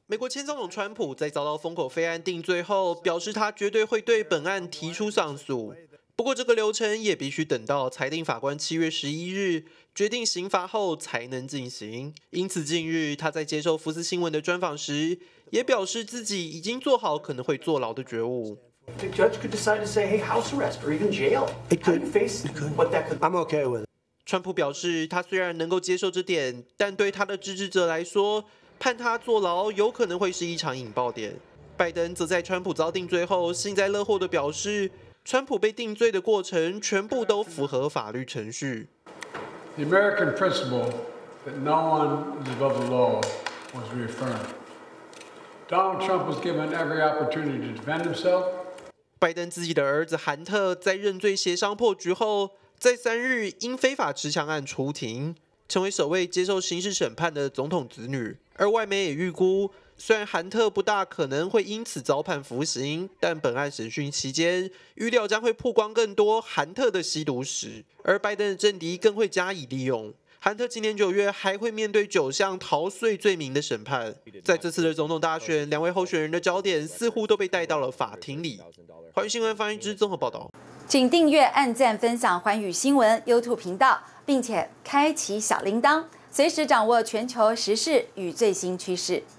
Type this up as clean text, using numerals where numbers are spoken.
美国前总统川普在遭到封口费案定罪后，表示他绝对会对本案提出上诉。不过，这个流程也必须等到裁定法官7月11日决定刑罚后才能进行。因此，近日他在接受福斯新闻的专访时，也表示自己已经做好可能会坐牢的觉悟。 The judge could decide to say, "Hey, house arrest or even jail." It could. How do you face what that could. I'm okay with it. 川普表示，他虽然能够接受这点，但对他的支持者来说，判他坐牢有可能会是一场引爆点。拜登则在川普遭定罪后幸灾乐祸地表示，川普被定罪的过程全部都符合法律程序。 The American principle that no one is above the law was reaffirmed. Donald Trump was given every opportunity to defend himself. 拜登自己的儿子韩特在认罪协商破局后，在3日因非法持枪案出庭，成为首位接受刑事审判的总统子女。而外媒也预估，虽然韩特不大可能会因此遭判服刑，但本案审讯期间，预料将会曝光更多韩特的吸毒史，而拜登的政敌更会加以利用。韩特今年9月还会面对9项逃税罪名的审判。在这次的总统大选，2位候选人的焦点似乎都被带到了法庭里。环宇新闻方玉之综合报道。 请订阅、按赞、分享环宇新闻 YouTube 频道，并且开启小铃铛，随时掌握全球时事与最新趋势。